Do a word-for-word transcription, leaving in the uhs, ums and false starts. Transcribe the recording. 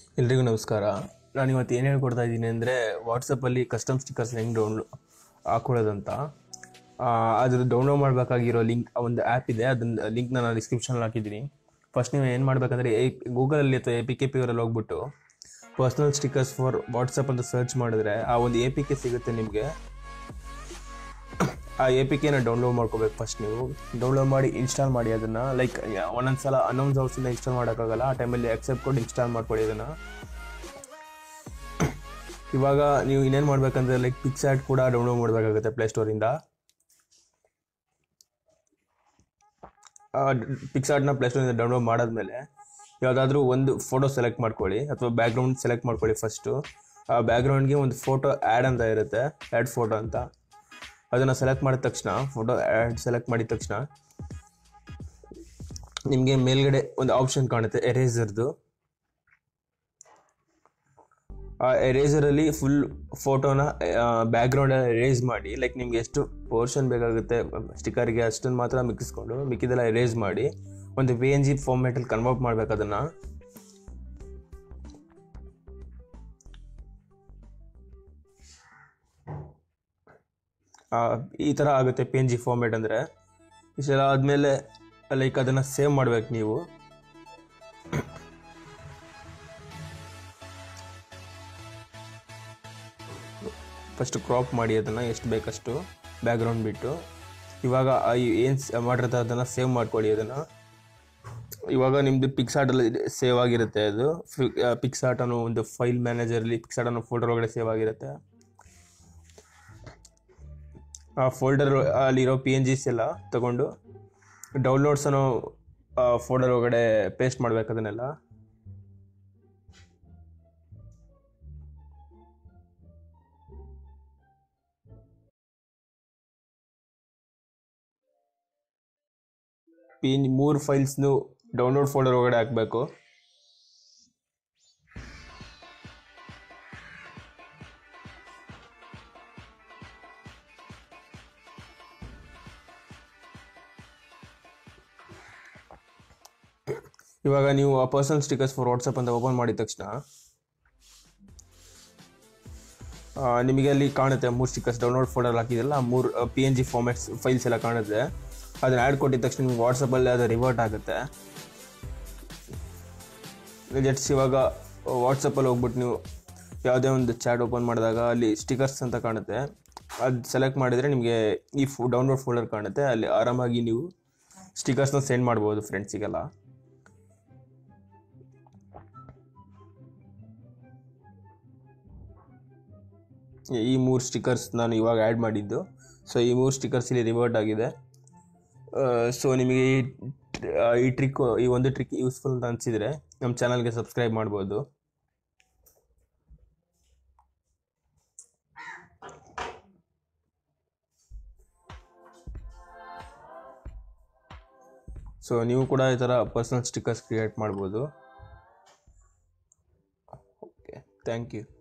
ಎಲ್ರಿಗೂ ನಮಸ್ಕಾರ. ನಾನು ಇವತ್ತು ಏನು ಹೇಳ್ಕೊಡ್ತಾ ಇದ್ದೀನಿ ಅಂದರೆ ವಾಟ್ಸಪ್ಪಲ್ಲಿ ಕಸ್ಟಮ್ ಸ್ಟಿಕ್ಕರ್ಸ್ ಹೆಂಗೆ ಡೌನ್ಲೋ ಹಾಕೊಳ್ಳೋದಂತ. ಅದ್ರ ಡೌನ್ಲೋಡ್ ಮಾಡಬೇಕಾಗಿರೋ ಲಿಂಕ್ ಒಂದು ಆ್ಯಪ್ ಇದೆ, ಅದನ್ನ ಲಿಂಕ್ ನಾನು ಡಿಸ್ಕ್ರಿಪ್ಷನಲ್ಲಿ ಹಾಕಿದ್ದೀನಿ. ಫಸ್ಟ್ ನೀವು ಏನು ಮಾಡಬೇಕಂದ್ರೆ ಎ ಗೂಗಲಲ್ಲಿ ಅಥವಾ ಎ ಪಿ ಕೆ ಪಿ ಅವರಲ್ಲಿ ಹೋಗ್ಬಿಟ್ಟು ಪರ್ಸ್ನಲ್ ಸ್ಟಿಕ್ಕರ್ಸ್ ಫಾರ್ ವಾಟ್ಸಪ್ ಅಂತ ಸರ್ಚ್ ಮಾಡಿದ್ರೆ ಆ ಒಂದು ಎ ಪಿ ಕೆ ಸಿಗುತ್ತೆ ನಿಮಗೆ. ಆ ಎ ಪಿ ಕೆನ ಡೌನ್ಲೋಡ್ ಮಾಡ್ಕೋಬೇಕು. ಫಸ್ಟ್ ನೀವು ಡೌನ್ಲೋಡ್ ಮಾಡಿ ಇನ್ಸ್ಟಾಲ್ ಮಾಡಿ ಅದನ್ನು. ಲೈಕ್ ಒಂದೊಂದು ಸಲ ಅನೌನ್ಸ್ ಹೌಸಿಂದ ಇನ್ಸ್ಟಾಲ್ ಮಾಡೋಕ್ಕಾಗಲ್ಲ, ಆ ಟೈಮಲ್ಲಿ ಅಕ್ಸೆಪ್ಟ್ ಕೊಟ್ಟು ಇನ್ಸ್ಟಾಲ್ ಮಾಡ್ಕೊಳ್ಳಿ ಅದನ್ನು. ಇವಾಗ ನೀವು ಇನ್ನೇನು ಮಾಡಬೇಕಂದ್ರೆ ಲೈಕ್ ಪಿಕ್ಸಾರ್ಟ್ ಕೂಡ ಡೌನ್ಲೋಡ್ ಮಾಡಬೇಕಾಗುತ್ತೆ ಪ್ಲೇಸ್ಟೋರಿಂದ. ಪಿಕ್ಸಾರ್ಟ್ನ ಪ್ಲೇಸ್ಟೋರಿಂದ ಡೌನ್ಲೋಡ್ ಮಾಡಾದ್ಮೇಲೆ ಯಾವುದಾದ್ರೂ ಒಂದು ಫೋಟೋ ಸೆಲೆಕ್ಟ್ ಮಾಡ್ಕೊಳ್ಳಿ ಅಥವಾ ಬ್ಯಾಕ್ಗ್ರೌಂಡ್ ಸೆಲೆಕ್ಟ್ ಮಾಡ್ಕೊಳ್ಳಿ. ಫಸ್ಟು ಆ ಬ್ಯಾಕ್ಗ್ರೌಂಡ್ಗೆ ಒಂದು ಫೋಟೋ ಆ್ಯಡ್ ಅಂತ ಇರುತ್ತೆ, ಆ್ಯಡ್ ಫೋಟೋ ಅಂತ. ಅದನ್ನು ಸೆಲೆಕ್ಟ್ ಮಾಡಿದ ತಕ್ಷಣ ಫೋಟೋ ಆ್ಯಡ್ ಸೆಲೆಕ್ಟ್ ಮಾಡಿದ ತಕ್ಷಣ ನಿಮಗೆ ಮೇಲ್ಗಡೆ ಒಂದು ಆಪ್ಷನ್ ಕಾಣುತ್ತೆ ಎರೇಸರ್ದು. ಆ ಎರೇಸರಲ್ಲಿ ಫುಲ್ ಫೋಟೋನ ಬ್ಯಾಕ್ಗ್ರೌಂಡ್ ಎರೇಸ್ ಮಾಡಿ, ಲೈಕ್ ನಿಮ್ಗೆ ಎಷ್ಟು ಪೋರ್ಷನ್ ಬೇಕಾಗುತ್ತೆ ಸ್ಟಿಕ್ಕರ್ಗೆ ಅಷ್ಟನ್ನು ಮಾತ್ರ ಮಿಕ್ಕಿಸ್ಕೊಂಡು ಮಿಕ್ಕಿದೆಲ್ಲ ಎರೇಸ್ ಮಾಡಿ ಒಂದು ಪಿ ಎನ್ ಜಿ ಫಾರ್ಮ್ಯಾಟಲ್ಲಿ ಕನ್ವರ್ಟ್ ಮಾಡಬೇಕು ಅದನ್ನು. ಈ ಥರ ಆಗುತ್ತೆ ಪಿ ಎನ್ ಜಿ ಫಾರ್ಮ್ಯಾಟ್ ಅಂದರೆ. ಇಷ್ಟೆಲ್ಲ ಆದಮೇಲೆ ಲೈಕ್ ಅದನ್ನು ಸೇವ್ ಮಾಡ್ಬೇಕು ನೀವು. ಫಸ್ಟ್ ಕ್ರಾಪ್ ಮಾಡಿ ಅದನ್ನು ಎಷ್ಟು ಬೇಕಷ್ಟು ಬ್ಯಾಕ್ಗ್ರೌಂಡ್ ಬಿಟ್ಟು. ಇವಾಗ ಏನು ಮಾಡಿರುತ್ತೆ ಅದನ್ನು ಸೇವ್ ಮಾಡ್ಕೊಳ್ಳಿ ಅದನ್ನು. ಇವಾಗ ನಿಮ್ಮದು ಪಿಕ್ಸಾರ್ಟಲ್ಲಿ ಸೇವ್ ಆಗಿರುತ್ತೆ ಅದು. ಪಿಕ್ಸಾರ್ಟ್ ಅನ್ನೋ ಒಂದು ಫೈಲ್ ಮ್ಯಾನೇಜರಲ್ಲಿ ಪಿಕ್ಸಾರ್ಟ್ ಅನ್ನೋ ಫೋಲ್ಡರ್ ಒಳಗಡೆ ಸೇವ್ ಆಗಿರುತ್ತೆ. ಆ ಫೋಲ್ಡರ್ ಅಲ್ಲಿರೋ ಪಿ ಎನ್ ಜಿಸ್ ಎಲ್ಲ ತಗೊಂಡು ಡೌನ್ಲೋಡ್ಸ್ ಅನ್ನೋ ಫೋಲ್ಡರ್ ಒಳಗಡೆ ಪೇಸ್ಟ್ ಮಾಡ್ಬೇಕು ಅದನ್ನೆಲ್ಲ. ಪಿ ಮೂರು ಫೈಲ್ಸ್ನು ಡೌನ್ಲೋಡ್ ಫೋಲ್ಡರ್ ಒಳಗಡೆ ಹಾಕಬೇಕು. ಇವಾಗ ನೀವು ಆ ಪರ್ಸನಲ್ ಸ್ಟಿಕ್ಕರ್ಸ್ ಫಾರ್ ವಾಟ್ಸಪ್ ಅಂತ ಓಪನ್ ಮಾಡಿದ ತಕ್ಷಣ ನಿಮಗೆ ಅಲ್ಲಿ ಕಾಣುತ್ತೆ ಮೂರು ಸ್ಟಿಕ್ಕರ್ಸ್ ಡೌನ್ಲೋಡ್ ಫೋಲ್ಡರ್ ಹಾಕಿದೆಲ್ಲ, ಮೂರು P N G formats files ಎಲ್ಲ ಕಾಣುತ್ತೆ. ಅದನ್ನ ಆ್ಯಡ್ ಕೊಟ್ಟಿದ ತಕ್ಷಣ ನಿಮ್ಗೆ ವಾಟ್ಸಪ್ಪಲ್ಲಿ ಅದು ರಿವರ್ಟ್ ಆಗುತ್ತೆ. ಜಟ್ಸ್ ಇವಾಗ ವಾಟ್ಸಪ್ಪಲ್ಲಿ ಹೋಗ್ಬಿಟ್ಟು ನೀವು ಯಾವುದೇ ಒಂದು ಚಾಟ್ ಓಪನ್ ಮಾಡಿದಾಗ ಅಲ್ಲಿ ಸ್ಟಿಕ್ಕರ್ಸ್ ಅಂತ ಕಾಣುತ್ತೆ, ಅದು ಸೆಲೆಕ್ಟ್ ಮಾಡಿದರೆ ನಿಮಗೆ ಈ ಫೋ ಡೌನ್ಲೋಡ್ ಫೋಲ್ಡರ್ ಕಾಣುತ್ತೆ. ಅಲ್ಲಿ ಆರಾಮಾಗಿ ನೀವು ಸ್ಟಿಕ್ಕರ್ಸ್ನ ಸೆಂಡ್ ಮಾಡ್ಬೋದು ಫ್ರೆಂಡ್ಸಿಗೆಲ್ಲ. ಈ ಮೂರು ಸ್ಟಿಕ್ಕರ್ಸ್ ನಾನು ಇವಾಗ ಆ್ಯಡ್ ಮಾಡಿದ್ದು. ಸೊ ಈ ಮೂರು ಸ್ಟಿಕ್ಕರ್ಸ್ ಇಲ್ಲಿ ರಿವರ್ಟ್ ಆಗಿದೆ. ಸೊ ನಿಮಗೆ ಈ ಈ ಟ್ರಿಕ್ ಈ ಒಂದು ಟ್ರಿಕ್ ಯೂಸ್ಫುಲ್ ಅಂತ ಅನಿಸಿದರೆ ನಮ್ಮ ಚಾನಲ್ಗೆ ಸಬ್ಸ್ಕ್ರೈಬ್ ಮಾಡ್ಬೋದು. ಸೊ ನೀವು ಕೂಡ ಈ ಥರ ಪರ್ಸನಲ್ ಸ್ಟಿಕ್ಕರ್ಸ್ ಕ್ರಿಯೇಟ್ ಮಾಡ್ಬೋದು. Okay, thank you.